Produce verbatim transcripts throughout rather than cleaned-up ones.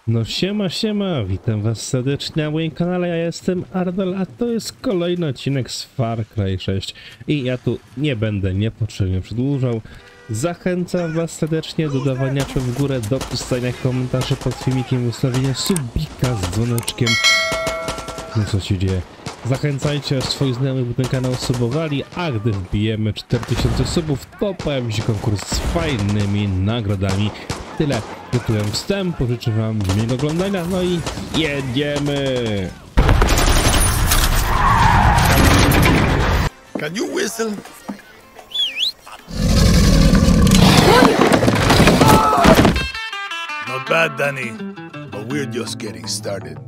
No siema, siema, witam was serdecznie na moim kanale, ja jestem Ardal, a to jest kolejny odcinek z Far Cry sześć i ja tu nie będę niepotrzebnie przedłużał. Zachęcam was serdecznie do dawania łapek w górę, do pisania komentarzy pod filmikiem, ustawienia subika z dzwoneczkiem. No co się dzieje? Zachęcajcie swoich znajomych, by ten kanał subowali, a gdy wbijemy cztery tysiące subów, to pojawi się konkurs z fajnymi nagrodami. Tyle tytułem wstępu, życzę wam miłego oglądania, no i jedziemy! Can you whistle? Not bad, Danny, but we're just getting started.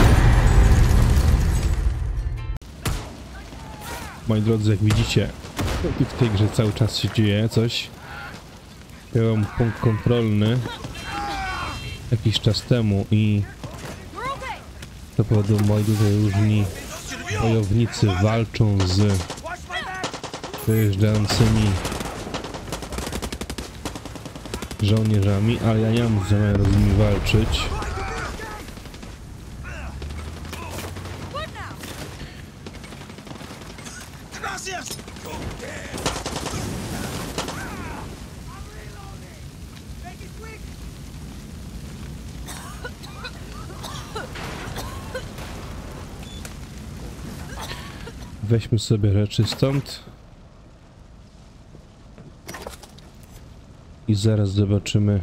Moi drodzy, jak widzicie, w tej grze cały czas się dzieje coś. Miałem punkt kontrolny jakiś czas temu i z tego powodu moi tutaj różni wojownicy walczą z wyjeżdżającymi żołnierzami, ale ja nie mam zamiaru z nimi walczyć. Weźmy sobie rzeczy stąd i zaraz zobaczymy.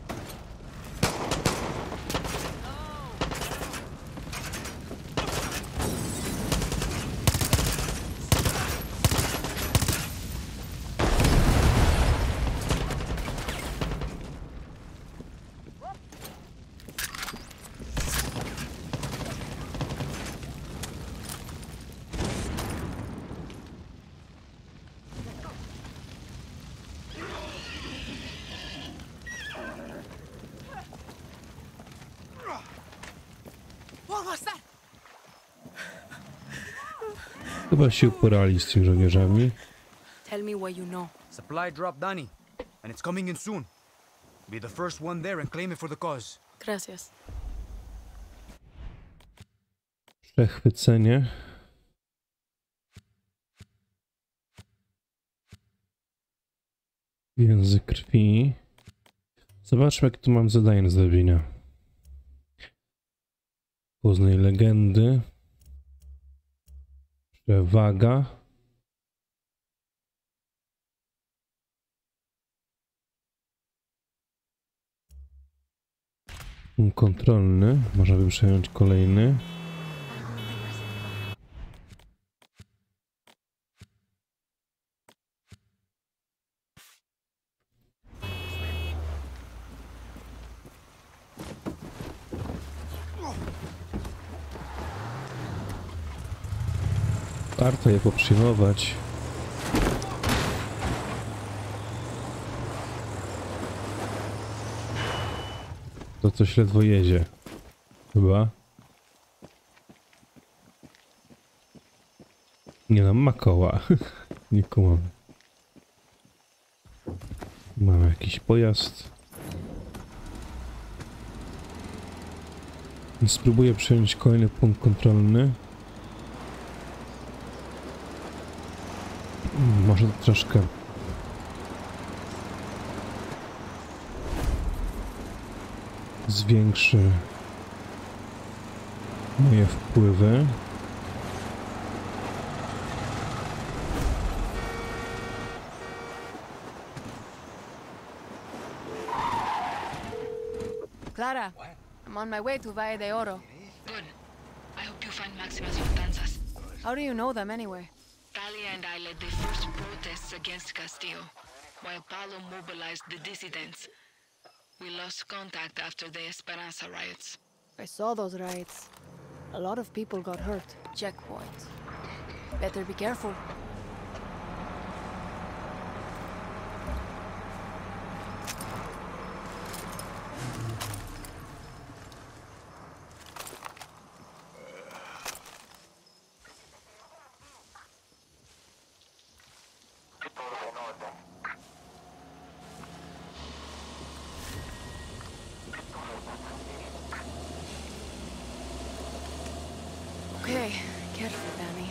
Chyba się uporali z tymi żołnierzami. Tell me what you know. Supply drop, Danny, and it's coming in soon. Be the first one there and claim it for the cause. Gracias. Przechwycenie. Język krwi. Zobaczmy, jak tu mam zadanie do zrobienia. Poznaj legendy. Przewaga. Kontrolny. Można by przejąć kolejny. Warto je poprzyjmować. To coś ledwo jedzie. Chyba. Nie no, ma koła. Nie kumam. Mamy jakiś pojazd. I spróbuję przejąć kolejny punkt kontrolny. Może to troszkę zwiększy moje wpływy. Clara, I'm on my way to Valle de Oro. Good. I hope you find Maximus Matanzas. How do you know them anyway? Talia and I led the first protests against Castillo, while Paulo mobilized the dissidents. We lost contact after the Esperanza riots. I saw those riots. A lot of people got hurt. Checkpoint. Better be careful. Okay, careful, Danny.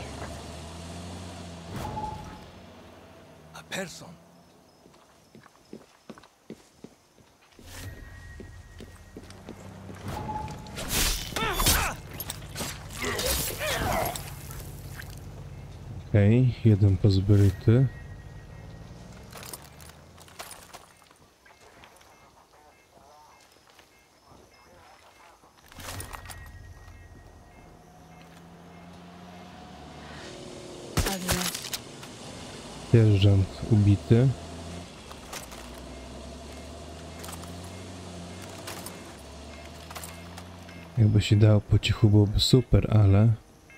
A person. Okej, okay, jeden pozbyty. Sierżant ubity. Jakby się dało po cichu, byłoby super, ale...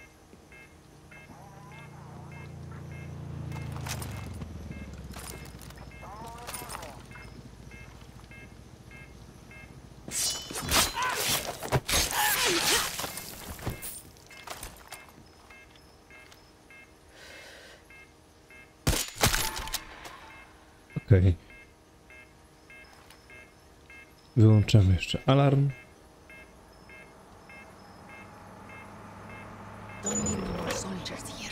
Okej. Okay. Wyłączamy jeszcze alarm. Don't need no more soldiers here.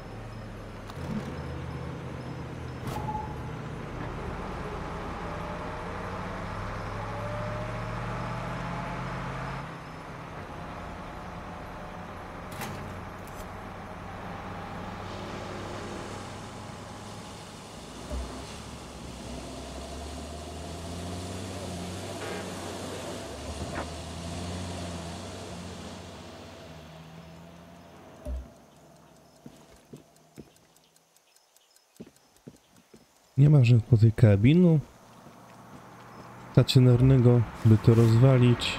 Nie ma żadnego tutaj karabinu stacjonarnego, by to rozwalić.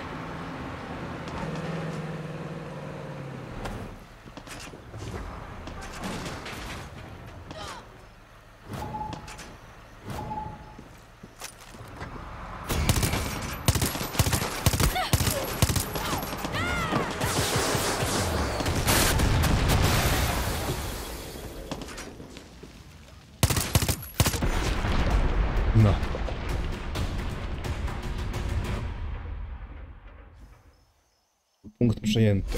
No. Punkt przejęty.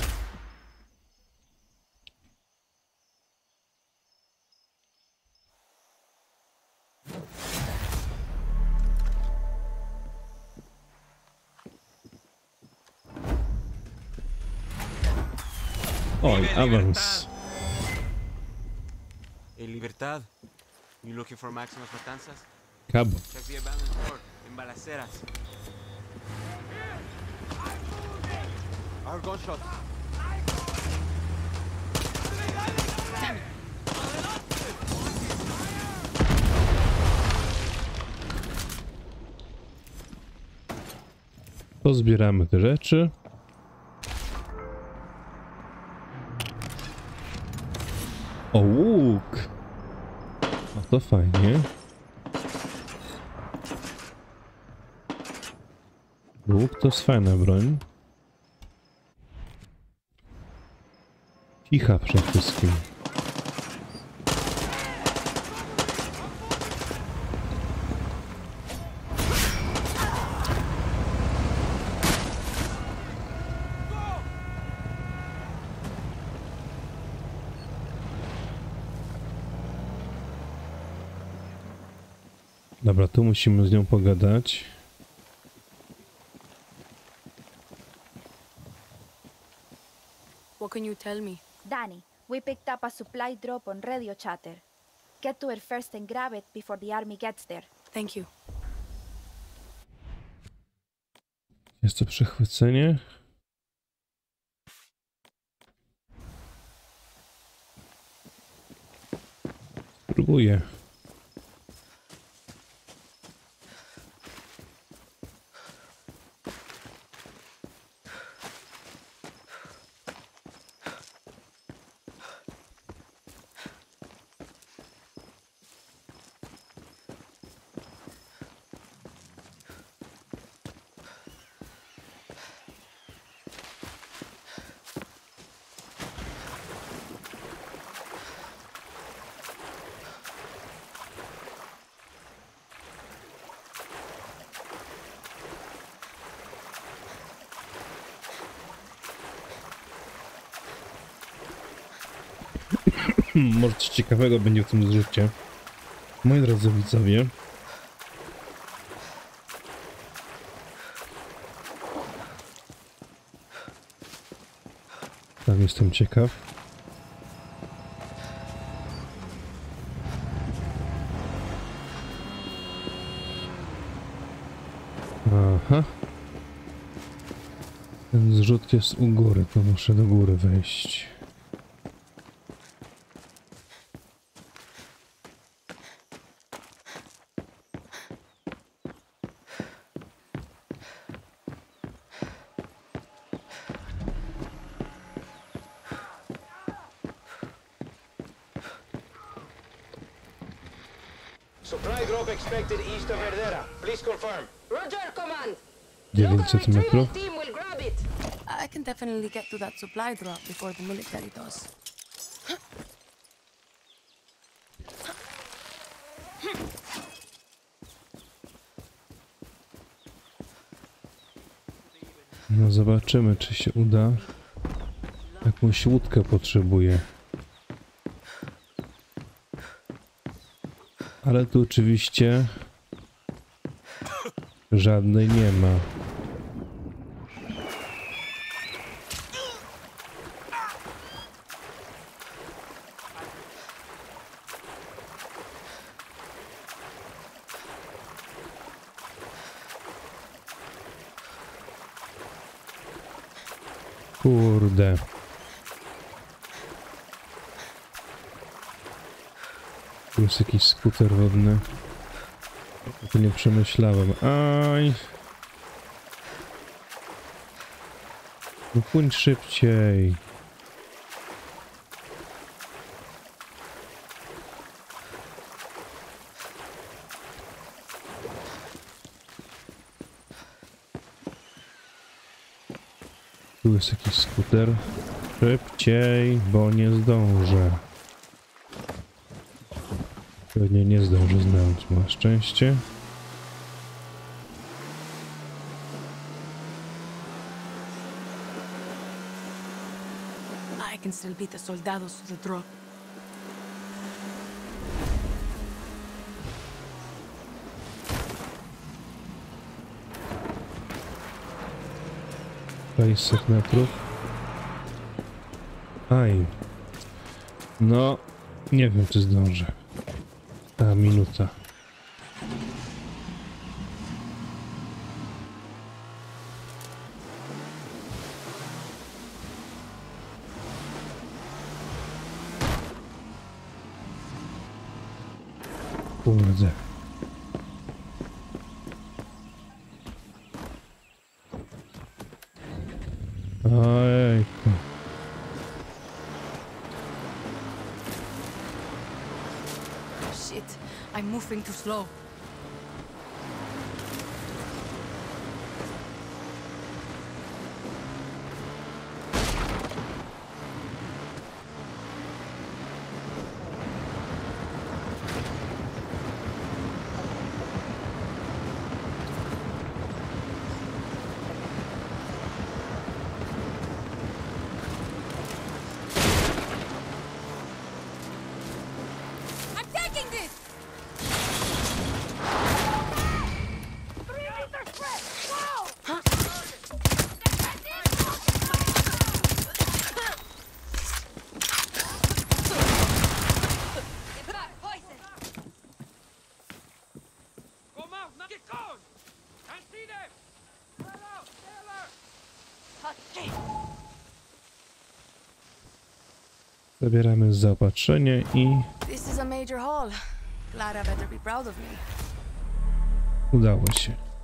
Oj, awans. En Libertad. You looking for Maximus Matanzas? Cabo. Check the abandoned fort in Balaceras. Our gunshot. Pozbieramy te rzeczy. O, łuk! No to fajnie. Łuk to jest fajna broń. Cicha przede wszystkim. Dobra, tu musimy z nią pogadać. What can you tell me? Danny, we picked up a supply drop on radio chatter. Get to it first and grab it before the army gets there. Thank you. Jest to przechwycenie. Spróbuję. Hmm, może coś ciekawego będzie w tym zrzucie. Moi drodzy widzowie. Tam jestem ciekaw. Aha. Ten zrzut jest u góry, to muszę do góry wejść. Supply drop expected east of Verdera. Please confirm. Roger, command. dziewięćset metrów. Team will grab it. I can definitely get to that supply drop before the military does. No zobaczymy, czy się uda. Jakąś łódkę potrzebuję. Ale tu oczywiście żadnej nie ma. Kurde. Tu jest jakiś skuter wodny. To nie przemyślałem. Aj. No płyń szybciej. Tu jest jakiś skuter. Szybciej, bo nie zdążę. Pewnie nie zdążę znaleźć, ma szczęście. I can still beat the soldados to the drop. sześćset metrów. Aj. No, nie wiem, czy zdążę. Ta minuta. Kurde. Ojejku. Shit, I'm moving too slow. I'm taking this! Zabieramy zaopatrzenie i This is a major haul. Glad I better be proud of me. udało się.